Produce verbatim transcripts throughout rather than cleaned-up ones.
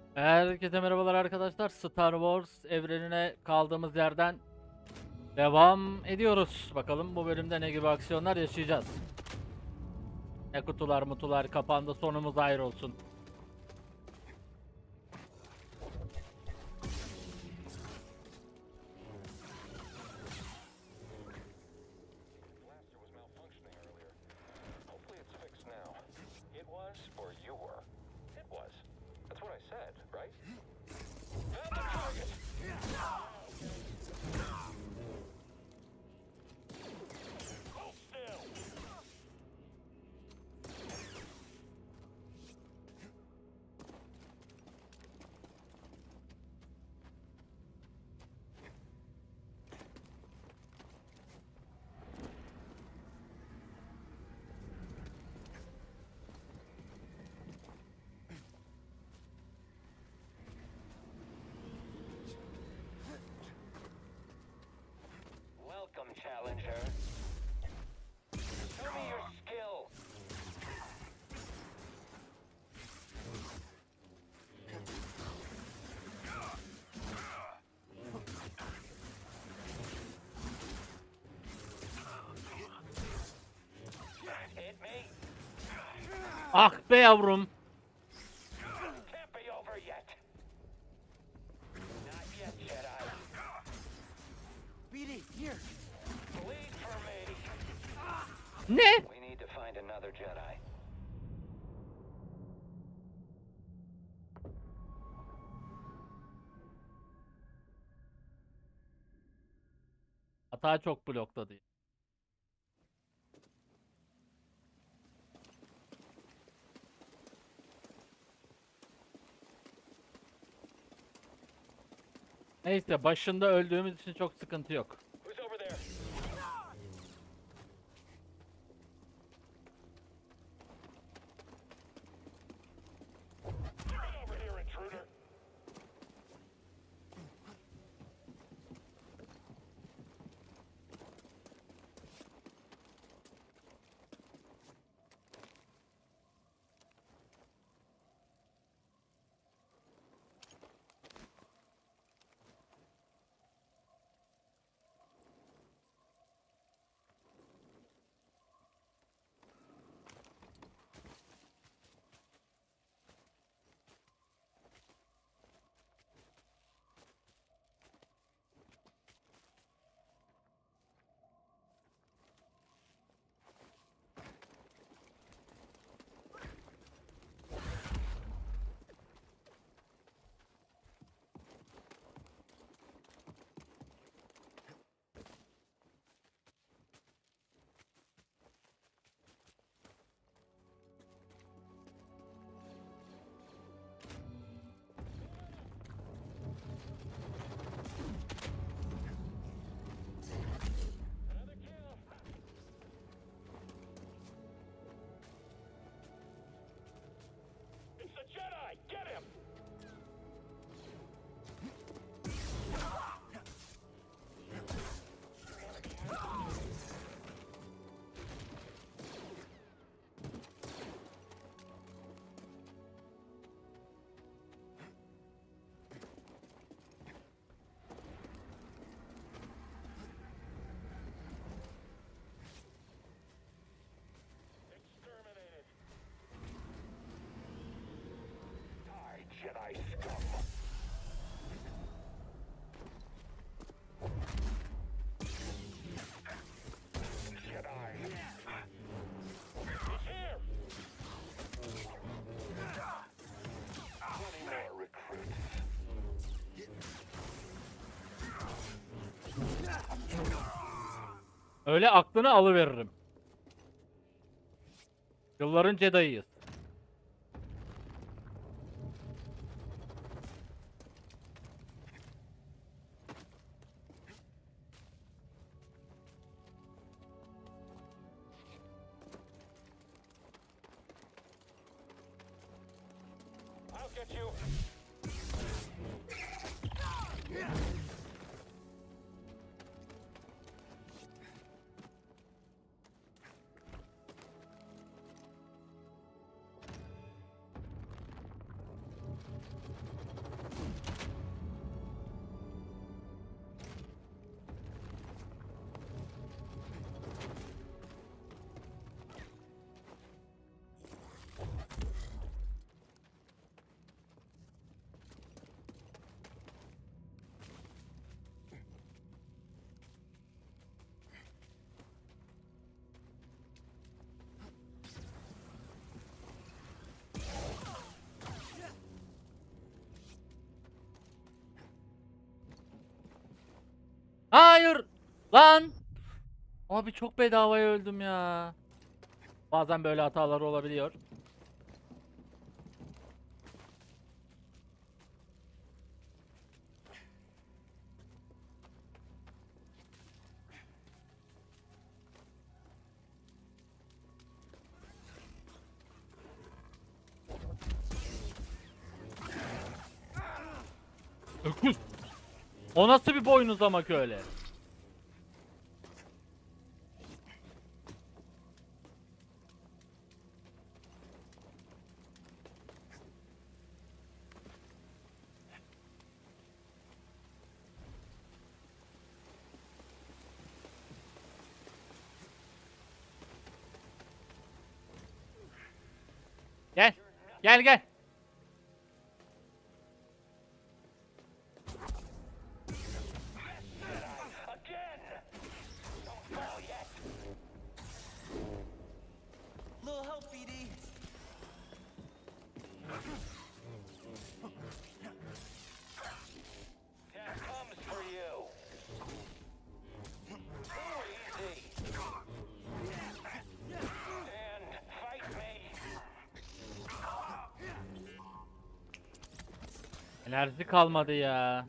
Herkese merhabalar arkadaşlar. Star Wars evrenine kaldığımız yerden devam ediyoruz. Bakalım bu bölümde ne gibi aksiyonlar yaşayacağız. Ne kutular mutular kapandı, sonumuz ayrı olsun. Welcome, Challenger. Show me your skill. Hit me. Ah be yavrum. Can't be over yet. Not yet, Jedi. B D, here. Bleed for me. Ne? We need to find another Jedi. Hata çok blokladı. Neyse, başında öldüğümüz için çok sıkıntı yok. Who's over there? Get over here, intruder. Another kill. It's the Jedi. Get him. Exterminated. Die, Jedi scum. Jedi. He's here. Twenty more recruits. Öyle aklını alıveririm. Yılların Jedi'yiz. I'll get you. Hayır. Lan. Abi çok bedavaya öldüm ya. Bazen böyle hatalar olabiliyor. Öküz. O nasıl bir boynuzlamak öyle? Gel. Gel gel. Again! Don't fall yet! Little help, B D. That comes for you! Ooh, easy! And fight me! Enerji kalmadı ya.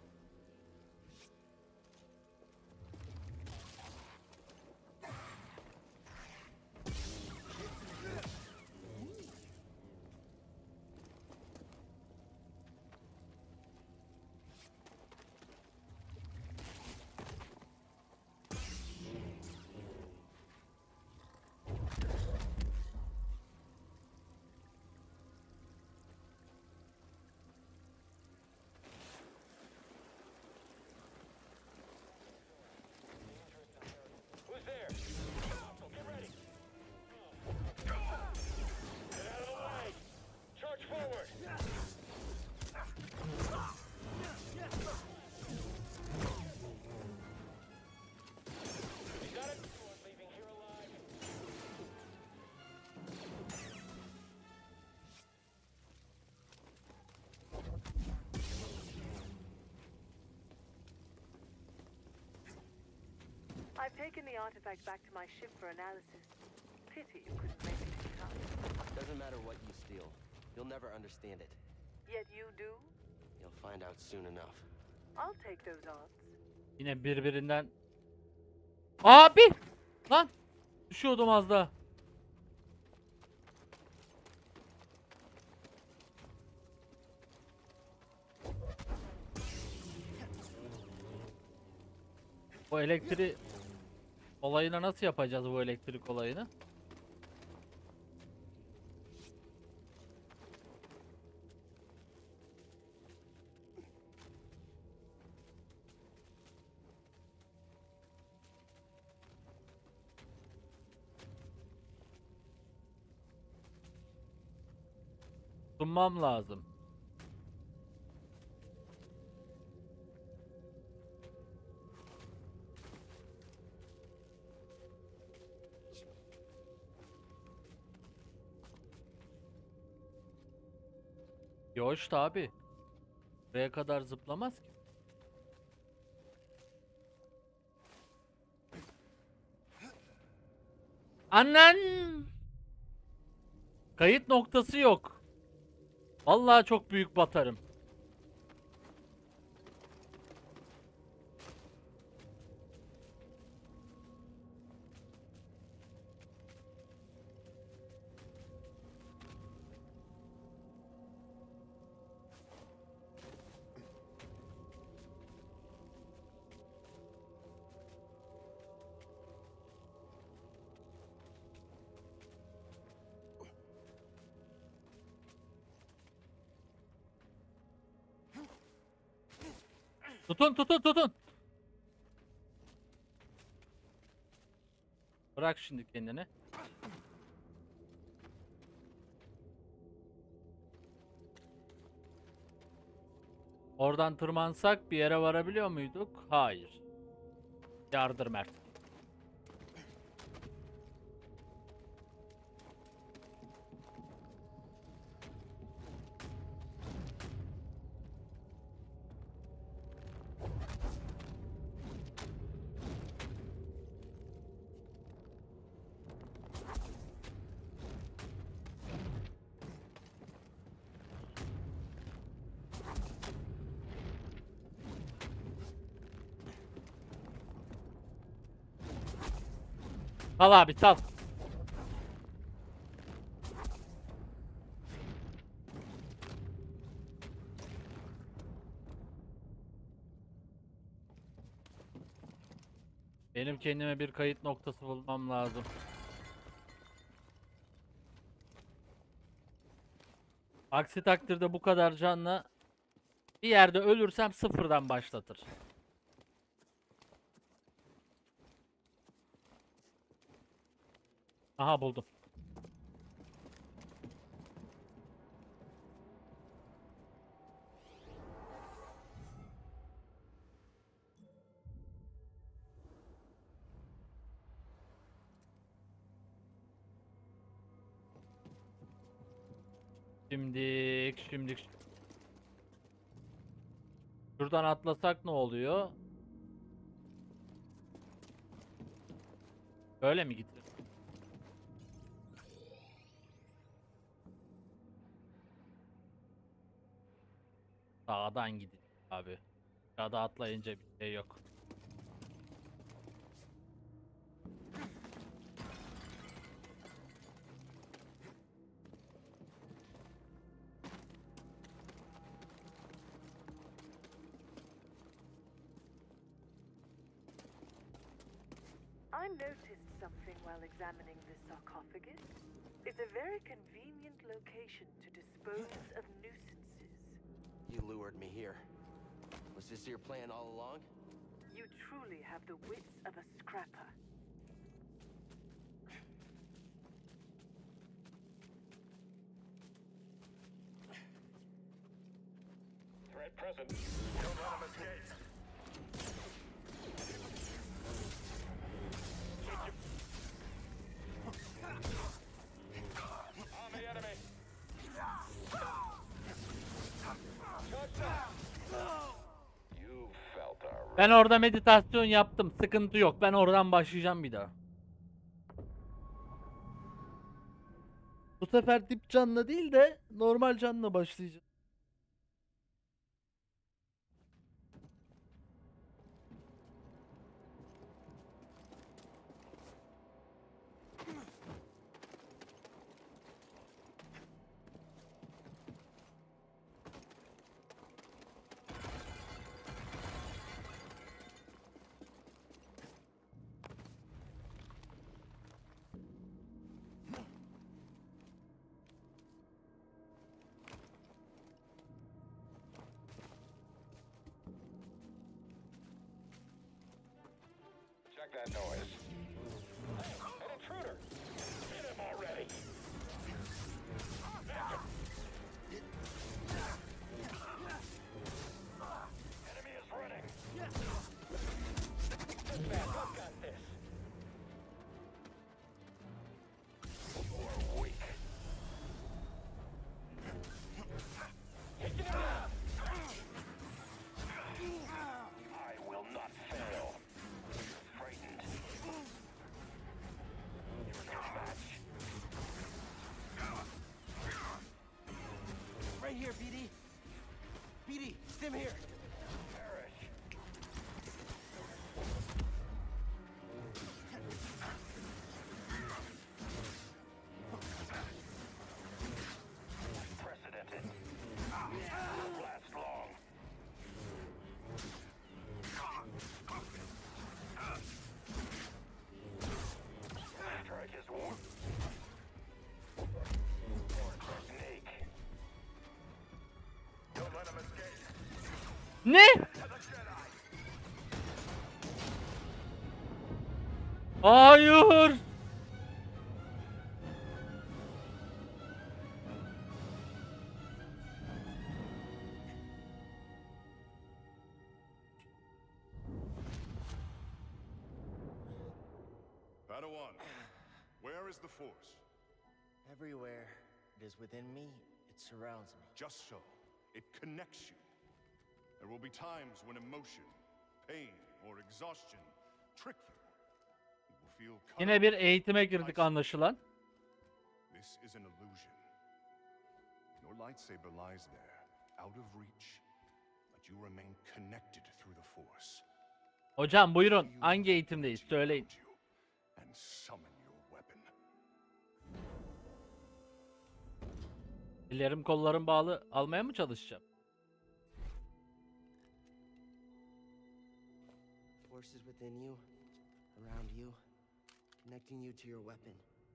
Who's there? Get ready! Get out of the way! Charge forward! You got it? You aren't leaving here alive. I've taken the artifact back to my ship for analysis. Pity you couldn't make it in time. Doesn't matter what you steal. You'll never understand it. Yet you do? You'll find out soon enough. I'll take those odds. Yine birbirinden. Abi! Lan! Düşüyordum az daha. Bu elektrik olayını nasıl yapacağız, bu elektrik olayını? Sunmam lazım. Yoş abi. Buraya kadar zıplamaz ki. Annen! Kayıt noktası yok. Vallahi çok büyük batarım. Tutun tutun tutun. Bırak şimdi kendini. Oradan tırmansak bir yere varabiliyor muyduk? Hayır. Yardır Mert. Sal abi sal. Benim kendime bir kayıt noktası bulmam lazım. Aksi takdirde bu kadar canla bir yerde ölürsem sıfırdan başlatır. Aha buldum. Şimdik, şimdik. Şuradan atlasak ne oluyor? Böyle mi gitti? Sağdan gidin abi. Sağda atlayınca bir şey yok. I noticed something while examining this sarcophagus. It's a very convenient location to dispose of nuisances. You lured me here. Was this your plan all along? You truly have the wits of a scrapper. Threat present. Don't let him escape. On the enemy. You felt our Ben orada meditasyon yaptım. Sıkıntı yok. Ben oradan başlayacağım bir daha. Bu sefer dip canla değil de normal canla başlayacağım. check that noise. An intruder! Hit him already! Enemy is running! This man, I've got this! You are weak. I will not fail. Frightened. You're no match. Right here, B D. B D, stim here. Perish. Unprecedented. Won't last long. Strike his wound. Or technique. Don't let him escape. Ne? Hayır. Padawan, where is the Force? Everywhere it is within me, it surrounds me. Just so. It connects you. There will be times when emotion, pain, or exhaustion trick you. You will feel cut Yine bir off, eğitime girdik isolated. anlaşılan. This is an illusion. Your lightsaber lies there, out of reach, but you remain connected through the Force. Hocam buyurun. You Hangi eğitimdeyiz? feel Söyleyin. around you, and summon your weapon. Ellerim kollarım bağlı almaya mı çalışacağım? Forces within you, around you, connecting you to your weapon.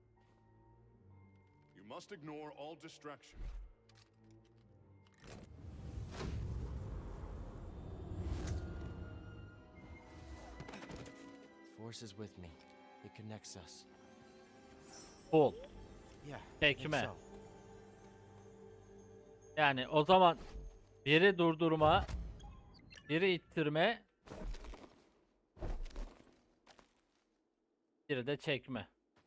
You must ignore all distraction. Force is with me. It connects us. Ol. Yeah. Tekme. I think so. Yani o zaman biri durdurma, biri ittirme, biri de çekme.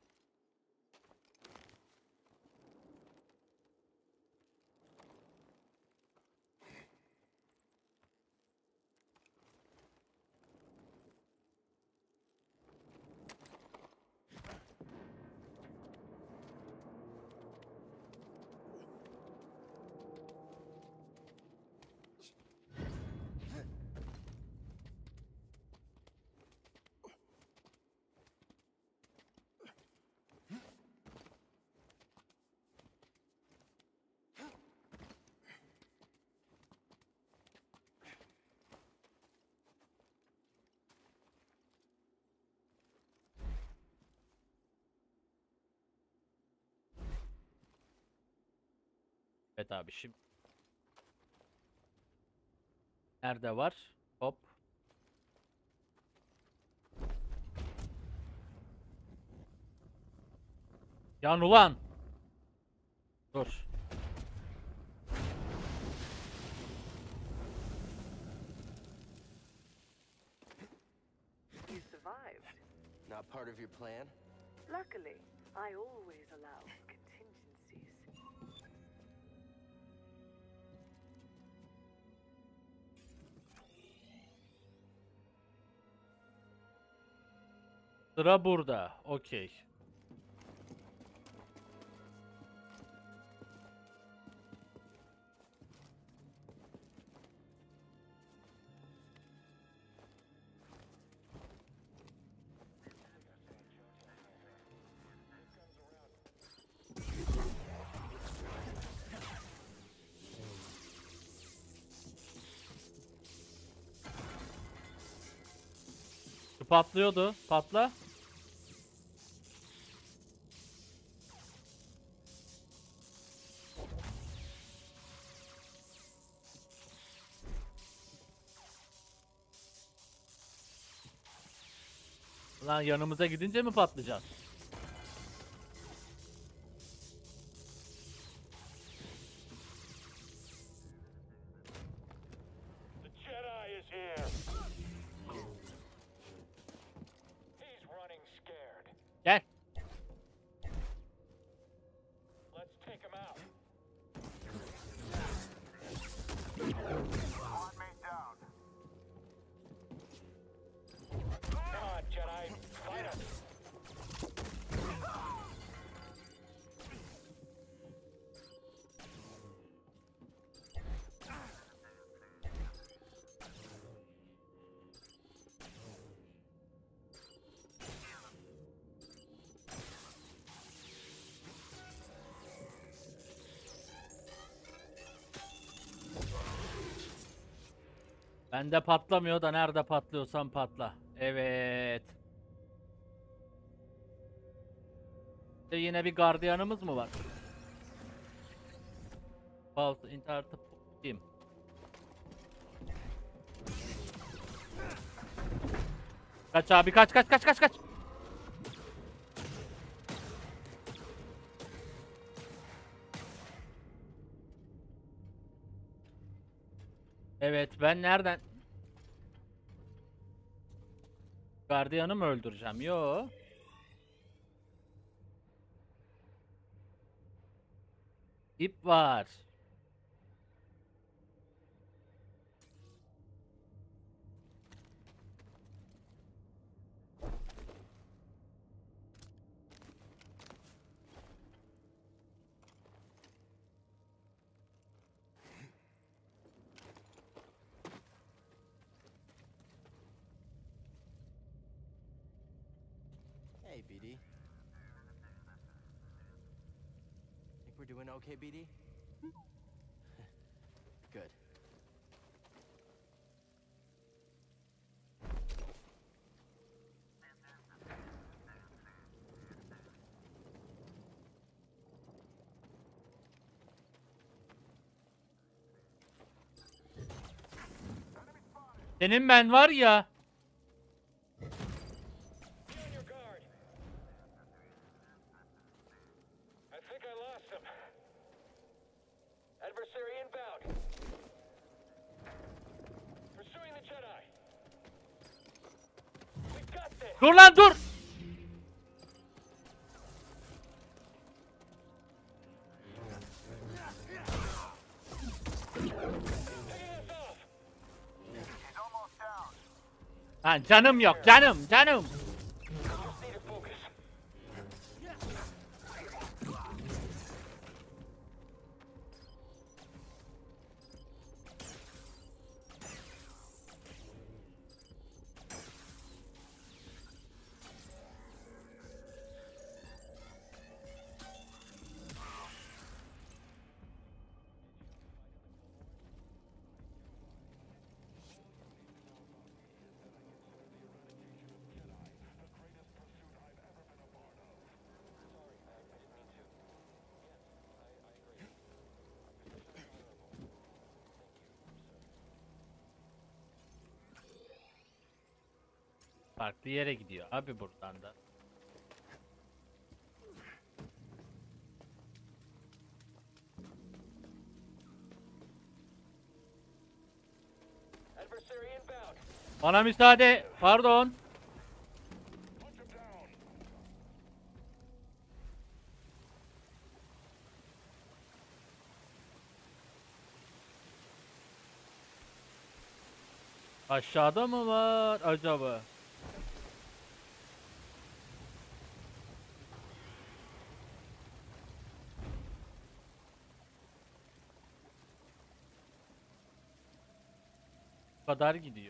Evet abi şimdi. Nerede var? Hop. Yan ulan. Dur. You survived. Not part of your plan? Luckily, I always allow contingencies. Sıra burada. Okey. Şu patlıyordu. Patla. Lan yanımıza gidince mi patlayacak? The Jedi is here. He's running scared. Gel. Let's take him out. Come on, Jedi. Fight us. Bende patlamıyor da nerede patlıyorsan patla. Evet. İşte yine bir gardiyanımız mı var? Pulse interneti kim? Kaç abi kaç kaç kaç kaç kaç. Evet ben nereden? Gardiyanı mı öldüreceğim? Yo. İp var. Hey, Hey, B D. Think we're doing okay, B D? Good. Senin ben var ya. Be on your guard. I think I lost him. Adversary inbound. Pursuing the Jedi. We got this. Dur lan dur. Taking us off. Ha, canım yok canım canım. Just need to focus. Farklı yere gidiyor abi buradan da. Adversary inbound. Bana müsaade. Pardon. Aşağıda mı var acaba? Bu kadar gidiyor.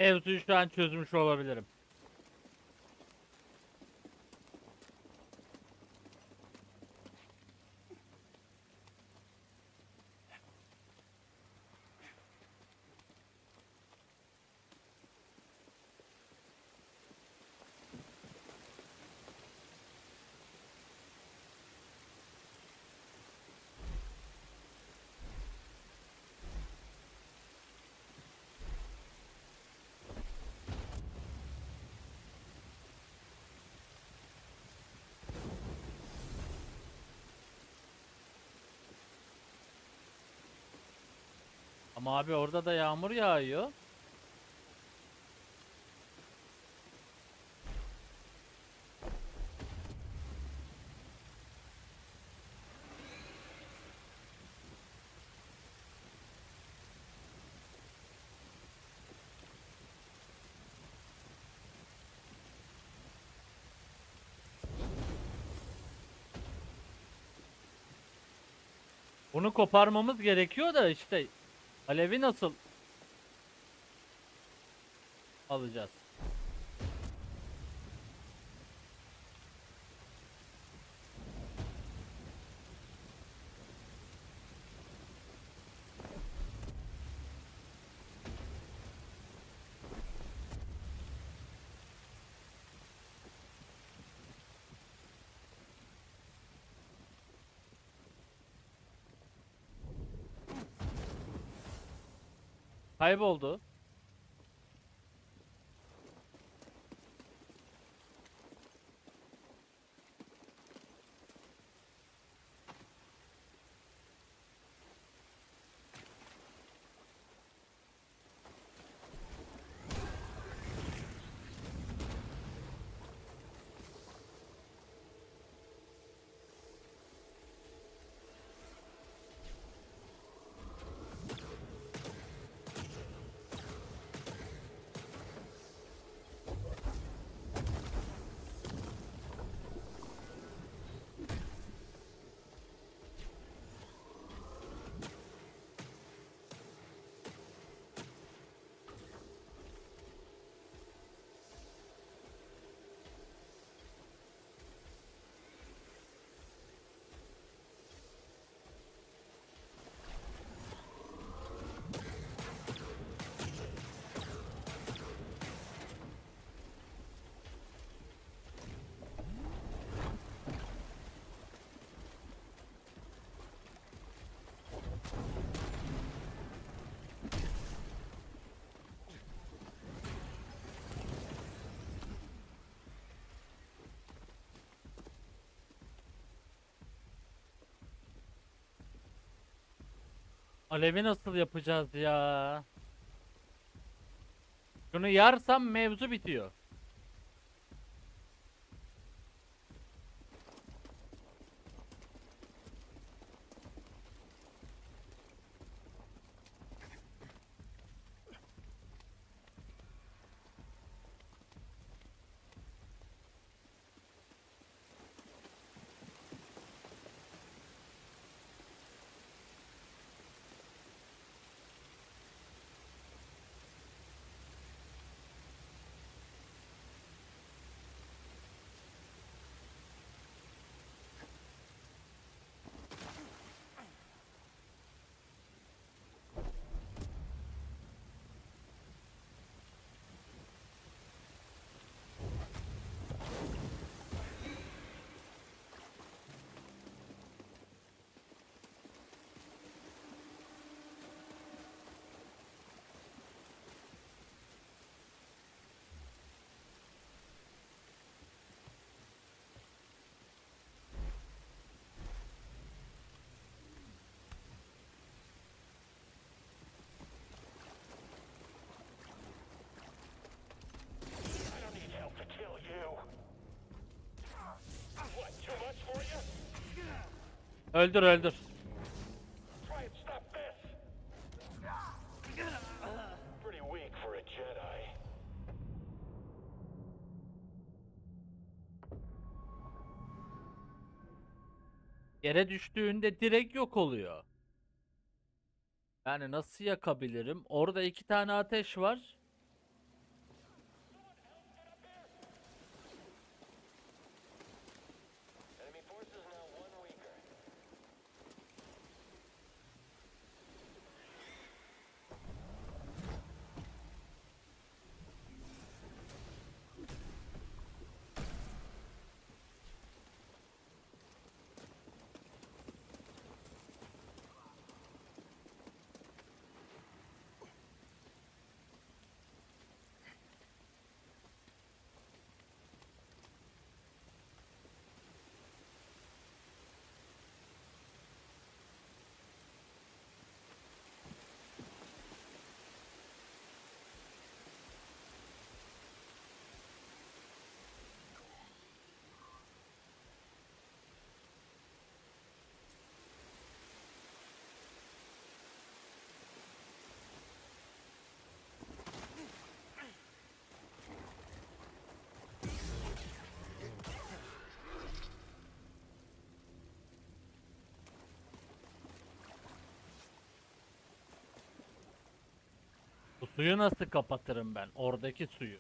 mevzuyu şu an çözmüş olabilirim. Ama abi orada da yağmur yağıyor. Bunu koparmamız gerekiyor da işte alevi nasıl alacağız? Kayboldu. Alevi nasıl yapacağız ya? Şunu yarsam mevzu bitiyor. I don't need help to kill you. What, too much for you? Öldür öldür. Try and stop this. Pretty weak for a Jedi. Yere düştüğünde direkt yok oluyor. Yani nasıl yakabilirim? Orada iki tane ateş var. Bu suyu nasıl kapatırım ben? Oradaki suyu.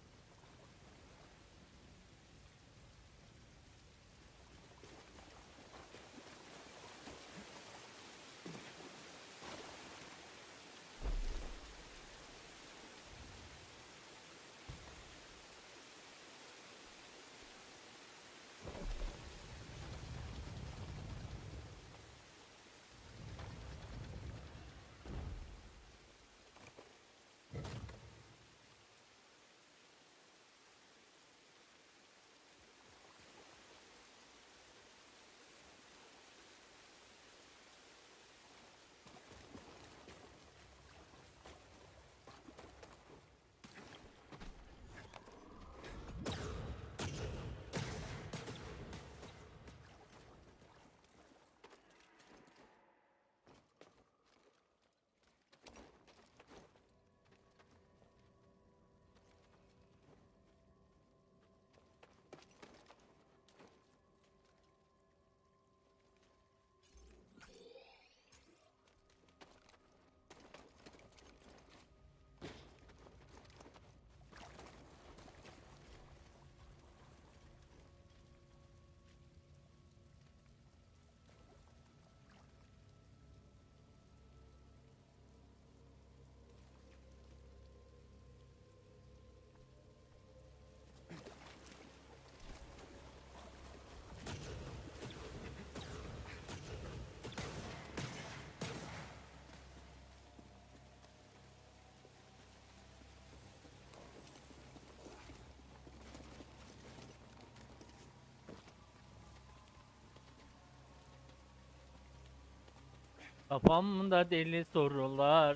Kafamda deli sorular.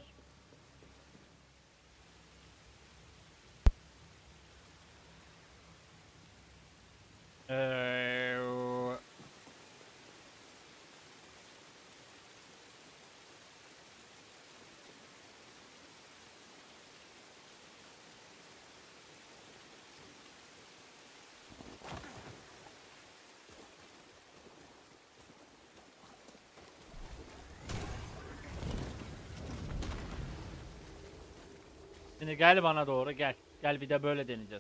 Eee, Şimdi gel bana doğru gel. Gel bir de böyle deneyeceğiz.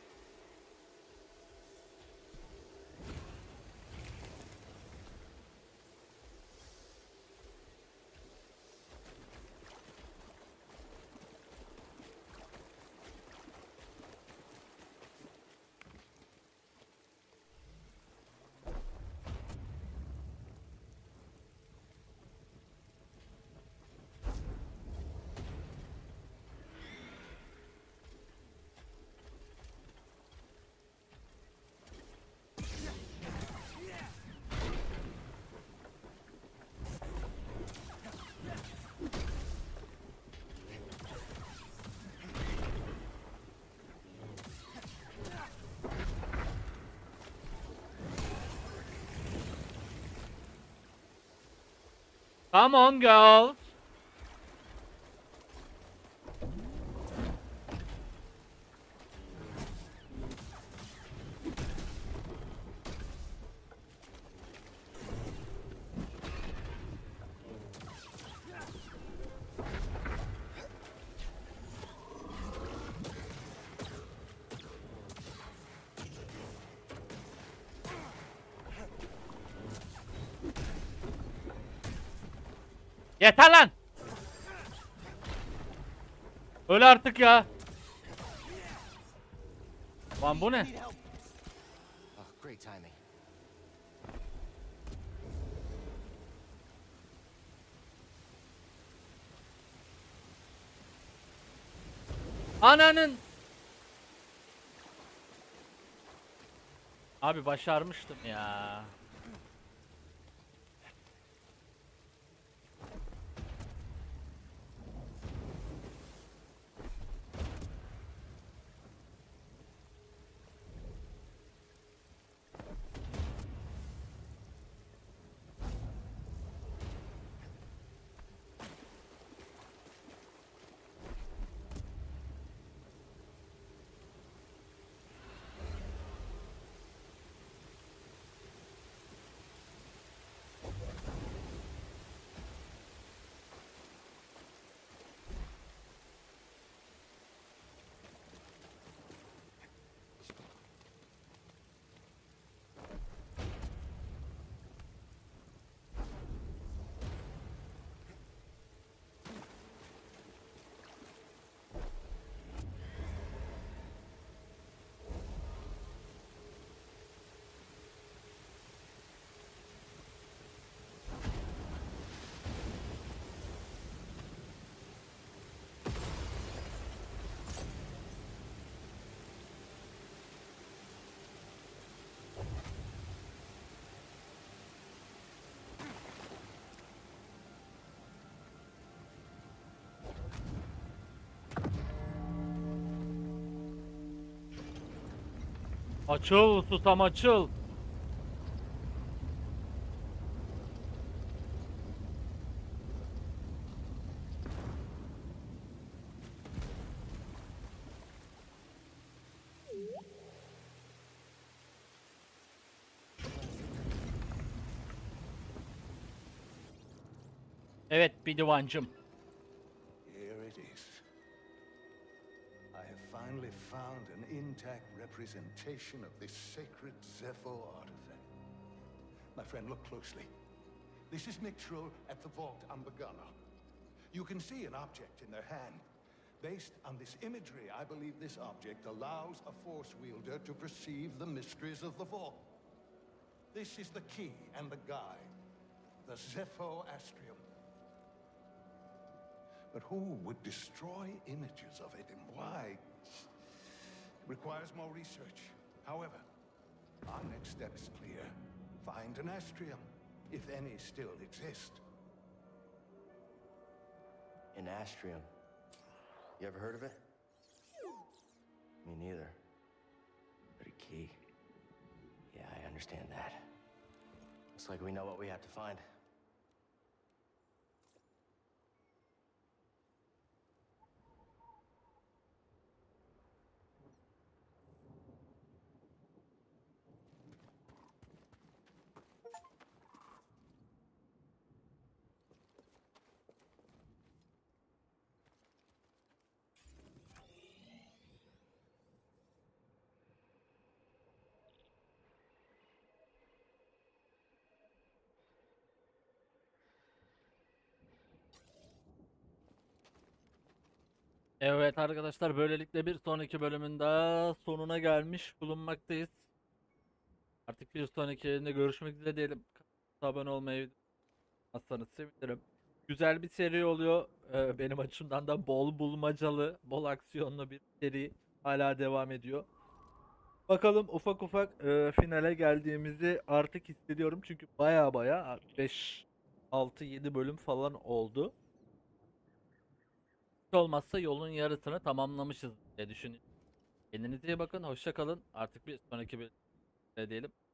Come on girls. Yeter lan. Öl artık ya. Lan bu ne? Need help. Oh, great timing. Ananın. Abi başarmıştım ya. Açıl susam açıl. Evet Bidivancım. Here it is. I have finally found an intact representation of this sacred Zepho artifact. My friend, look closely. This is Mixtro at the Vault Ambagana. You can see an object in their hand. Based on this imagery, I believe this object allows a Force wielder to perceive the mysteries of the Vault. This is the key and the guide, the Zepho Astrium. But who would destroy images of it and why? It requires more research. However, our next step is clear. Find an Astrium, if any still exist. An Astrium. You ever heard of it? Me neither. But a key. Yeah, I understand that. Looks like we know what we have to find. Evet arkadaşlar, böylelikle bir sonraki bölümün daha sonuna gelmiş bulunmaktayız. Artık bir sonraki yayında görüşmek üzere diyelim. Kanala abone olmayı unutmazsanız sevinirim. Güzel bir seri oluyor. Ee, benim açımdan da bol bulmacalı, bol aksiyonlu bir seri hala devam ediyor. Bakalım ufak ufak e, finale geldiğimizi artık hissediyorum. Çünkü baya baya beş, altı, yedi bölüm falan oldu. Hiç olmazsa yolun yarısını tamamlamışız diye düşünüyorum. Kendinize iyi bakın, hoşça kalın. Artık bir sonraki bölümde diyelim.